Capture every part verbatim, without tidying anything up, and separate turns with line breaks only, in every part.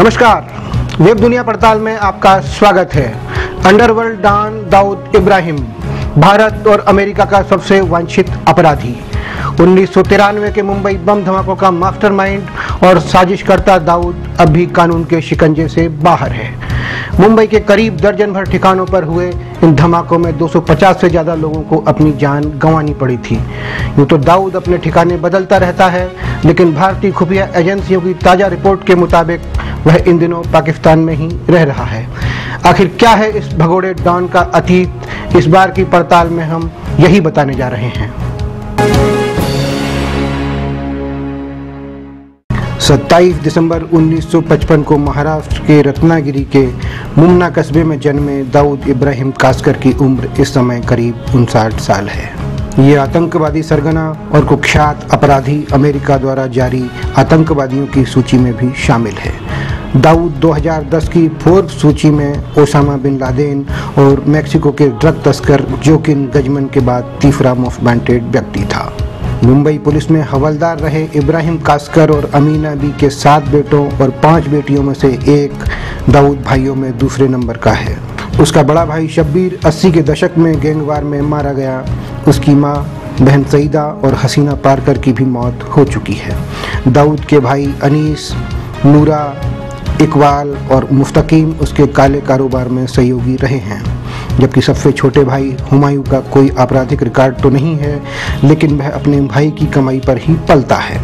नमस्कार, वेब दुनिया पड़ताल में आपका स्वागत है। अंडरवर्ल्ड डॉन दाऊद इब्राहिम भारत और अमेरिका का सबसे वांछित अपराधी। उन्नीस सौ तिरानवे के मुंबई बम धमाकों का मास्टरमाइंड और साजिशकर्ता दाऊद अब भी कानून के शिकंजे से बाहर है। मुंबई के करीब दर्जन भर ठिकानों पर हुए इन धमाकों में दो सौ पचास से ज़्यादा लोगों को अपनी जान गंवानी पड़ी थी। यूँ तो दाऊद अपने ठिकाने बदलता रहता है, लेकिन भारतीय खुफिया एजेंसियों की ताज़ा रिपोर्ट के मुताबिक वह इन दिनों पाकिस्तान में ही रह रहा है। आखिर क्या है इस भगोड़े डॉन का अतीत? इस बार की पड़ताल में हम यही बताने जा रहे हैं। सत्ताईस दिसंबर उन्नीस सौ पचपन को महाराष्ट्र के रत्नागिरी के मुमना कस्बे में जन्मे दाऊद इब्राहिम कासकर की उम्र इस समय करीब उनसाठ साल है। ये आतंकवादी सरगना और कुख्यात अपराधी अमेरिका द्वारा जारी आतंकवादियों की सूची में भी शामिल है। दाऊद दो हज़ार दस की फोर्ब्स सूची में ओसामा बिन लादेन और मेक्सिको के ड्रग तस्कर जोकिन गजमन के बाद तीसरा मोस्ट वांटेड व्यक्ति था। मुंबई पुलिस में हवलदार रहे इब्राहिम कासकर और अमीना बी के सात बेटों और पांच बेटियों में से एक दाऊद भाइयों में दूसरे नंबर का है। उसका बड़ा भाई शब्बीर अस्सी के दशक में गैंगवार में मारा गया। उसकी मां, बहन सईदा और हसीना पारकर की भी मौत हो चुकी है। दाऊद के भाई अनीस, नूरा, इकबाल और मुस्तकीम उसके काले कारोबार में सहयोगी रहे हैं। जबकि सबसे छोटे भाई हुमायूं का कोई आपराधिक रिकॉर्ड तो नहीं है, लेकिन वह अपने भाई की कमाई पर ही पलता है।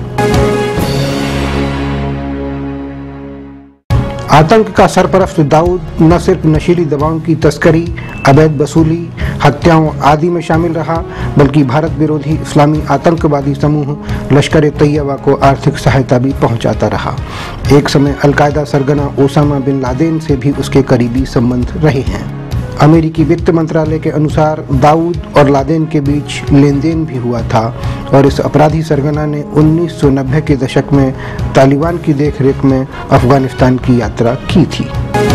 आतंक का सरपरस्त दाऊद न सिर्फ नशीली दवाओं की तस्करी, अवैध वसूली, हत्याओं आदि में शामिल रहा, बल्कि भारत विरोधी इस्लामी आतंकवादी समूह लश्कर तैयबा को आर्थिक सहायता भी पहुंचाता रहा। एक समय अलकायदा सरगना ओसामा बिन लादेन से भी उसके करीबी संबंध रहे हैं। अमेरिकी वित्त मंत्रालय के अनुसार दाऊद और लादेन के बीच लेन देन भी हुआ था और इस अपराधी सरगना ने उन्नीस सौ नब्बे के दशक में तालिबान की देखरेख में अफगानिस्तान की यात्रा की थी।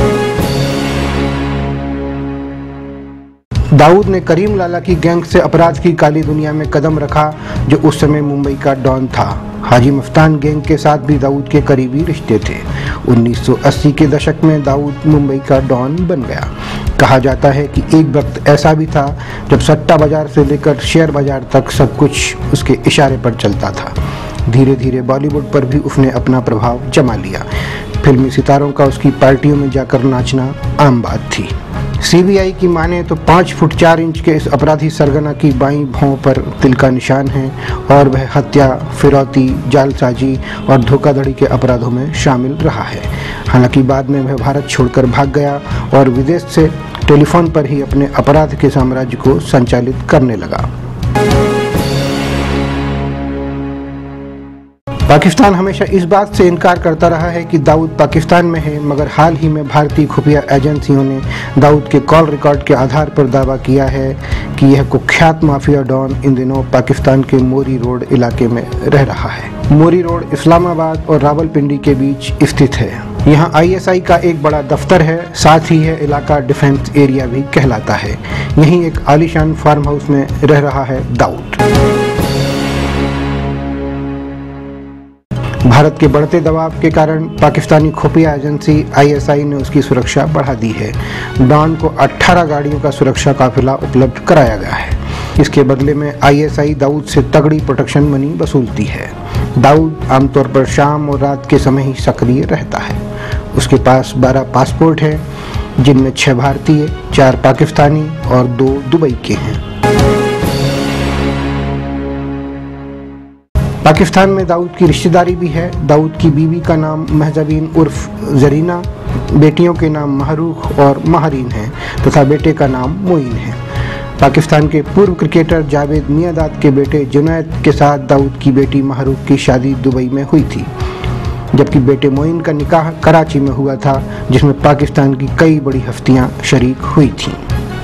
दाऊद ने करीम लाला की गैंग से अपराध की काली दुनिया में कदम रखा, जो उस समय मुंबई का डॉन था। हाजी मफ्तान गैंग के साथ भी दाऊद के करीबी रिश्ते थे। उन्नीस सौ अस्सी के दशक में दाऊद मुंबई का डॉन बन गया। कहा जाता है कि एक वक्त ऐसा भी था जब सट्टा बाजार से लेकर शेयर बाजार तक सब कुछ उसके इशारे पर चलता था। धीरे धीरे बॉलीवुड पर भी उसने अपना प्रभाव जमा लिया। फिल्मी सितारों का उसकी पार्टियों में जाकर नाचना आम बात थी। सीबीआई की माने तो पाँच फुट चार इंच के इस अपराधी सरगना की बाईं भौं पर तिल का निशान है और वह हत्या, फिरौती, जालसाजी और धोखाधड़ी के अपराधों में शामिल रहा है। हालांकि बाद में वह भारत छोड़कर भाग गया और विदेश से टेलीफोन पर ही अपने अपराध के साम्राज्य को संचालित करने लगा। पाकिस्तान हमेशा इस बात से इनकार करता रहा है कि दाऊद पाकिस्तान में है, मगर हाल ही में भारतीय खुफिया एजेंसियों ने दाऊद के कॉल रिकॉर्ड के आधार पर दावा किया है कि यह कुख्यात माफिया डॉन इन दिनों पाकिस्तान के मोरी रोड इलाके में रह रहा है। मोरी रोड इस्लामाबाद और रावलपिंडी के बीच स्थित है। यहाँ आई एस आई का एक बड़ा दफ्तर है, साथ ही यह इलाका डिफेंस एरिया भी कहलाता है। यहीं एक आलीशान फार्म हाउस में रह रहा है दाऊद। भारत के बढ़ते दबाव के कारण पाकिस्तानी खुफिया एजेंसी आई एस आई ने उसकी सुरक्षा बढ़ा दी है। डॉन को अठारह गाड़ियों का सुरक्षा काफिला उपलब्ध कराया गया है। इसके बदले में आई एस आई दाऊद से तगड़ी प्रोटेक्शन मनी वसूलती है। दाऊद आमतौर पर शाम और रात के समय ही सक्रिय रहता है। उसके पास बारह पासपोर्ट हैं, जिनमें छह भारतीय, चार पाकिस्तानी और दो दुबई के हैं। पाकिस्तान में दाऊद की रिश्तेदारी भी है। दाऊद की बीवी का नाम महजबीन उर्फ जरीना, बेटियों के नाम महरूख और महरीन हैं तथा बेटे का नाम मोइन है। पाकिस्तान के पूर्व क्रिकेटर जावेद मियांदाद के बेटे जुनैद के साथ दाऊद की बेटी महरूख की शादी दुबई में हुई थी, जबकि बेटे मोइन का निकाह कराची में हुआ था, जिसमें पाकिस्तान की कई बड़ी हस्तियां शरीक हुई थीं।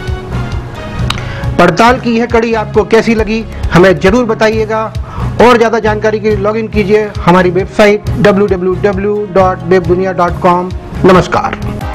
पड़ताल की यह कड़ी आपको कैसी लगी, हमें जरूर बताइएगा। और ज़्यादा जानकारी के लिए लॉगिन कीजिए हमारी website W W W dot web Dunia dot com. नमस्कार।